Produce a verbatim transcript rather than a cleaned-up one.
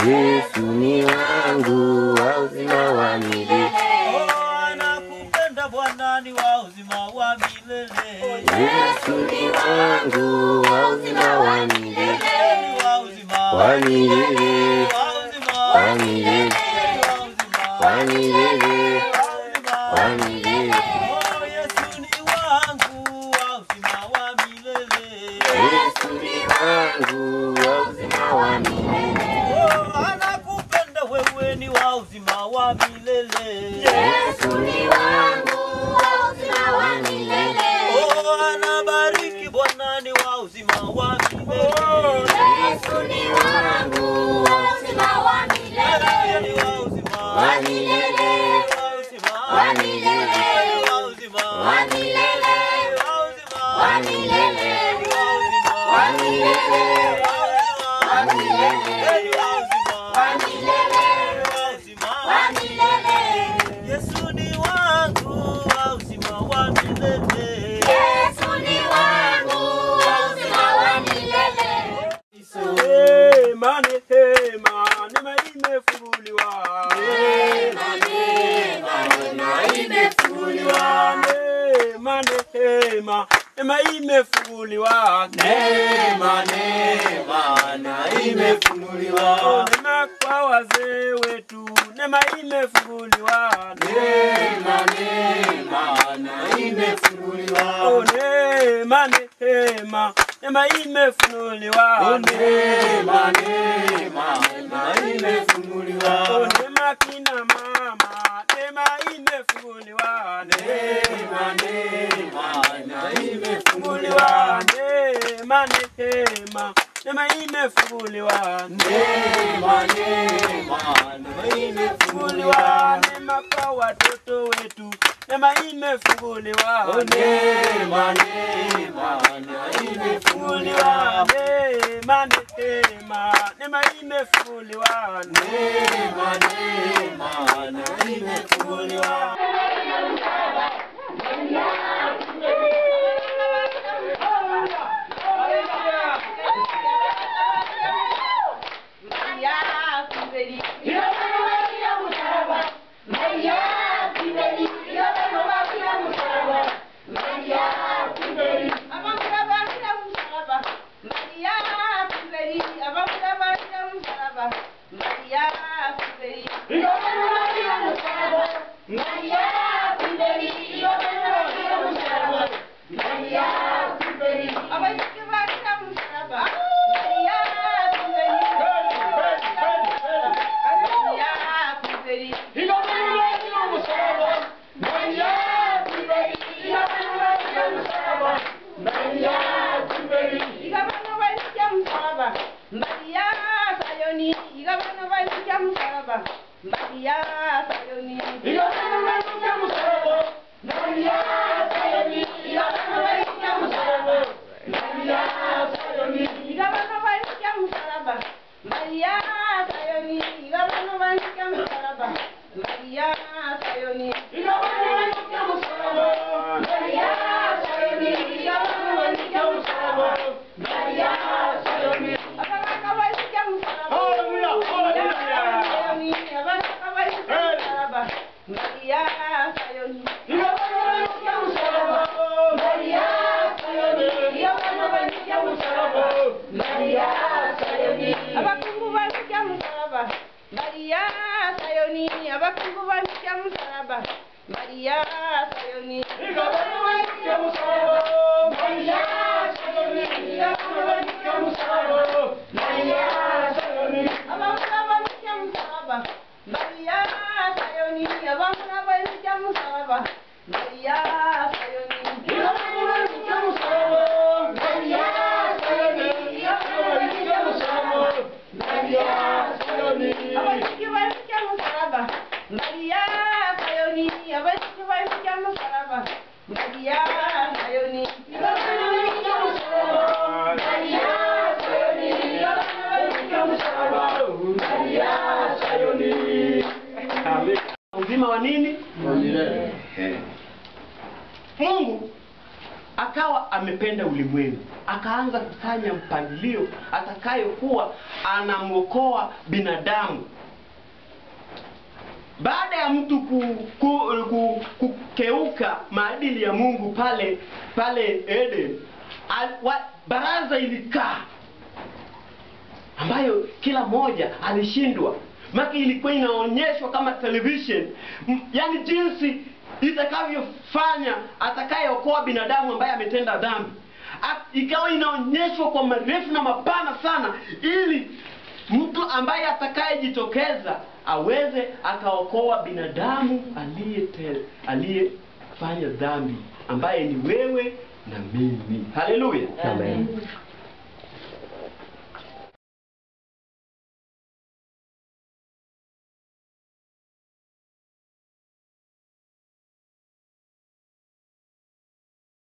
Yesu ni wangu wa uzima wa milele. Oh, nakupenda Bwana ni wa uzima wa milele. Yesu ni wangu wa uzima wa milele. Wa uzima wa milele. Wa milele. Wa milele. Wa milele. Oh, Yesu ni wangu wa uzima wa milele. Yesu ni wangu wa uzima wa milele. Oh, anakupenda wewe ni wa uzima wa milele. Yesu ni wangu wa uzima wa milele. Oh, anabariki Bwana ni wa uzima wa milele. Yesu ni wangu wa uzima wa milele. Ni wa uzima wa milele. Wa milele. Wa milele. Wa milele. Wa milele. Wa milele. Wa milele. Yesu ni wangu wa uzima wa milele. Yesu ni wangu wa uzima wa milele. Neema, neema, neema imefunguliwa. Neema, neema, neema imefunguliwa. Neema, neema, neema imefunguliwa. Neema, neema, neema imefunguliwa. Neema kwa wazee wetu, neema imefunguliwa. Neema, neema, neema imefunguliwa. Oh, neema, neema, neema imefunguliwa. Oh, neema, neema, neema imefunguliwa. Oh, neema kina mama, neema imefunguliwa. Neema, neema, neema imefunguliwa. Neema, neema, neema imefunguliwa. Neema, neema, neema imefunguliwa. Neema kwa watoto wetu, neema imefunguliwa. Oh, neema, neema, neema imefunguliwa. Neema, neema, neema imefunguliwa. Neema, neema, neema imefunguliwa. Uzima wa nini? Milele. Mungu akawa ame amependa ulimwengu, akaanza kufanya mpangilio atakayokuwa anamwokoa binadamu. Baada ya mtu ku, ku, ku, kukeuka maadili ya Mungu pale pale Eden, al, wa, baraza ilikaa ambayo kila moja alishindwa. Maki ilikuwa inaonyeshwa kama television, yani jinsi itakavyofanya atakayeokoa binadamu ambaye ametenda dhambi. Ikawa inaonyeshwa kwa marefu na mapana sana, ili mtu ambaye atakayejitokeza aweze akaokoa binadamu aliyete aliyefanya dhambi, ambaye ni wewe na mimi. Haleluya. Amen.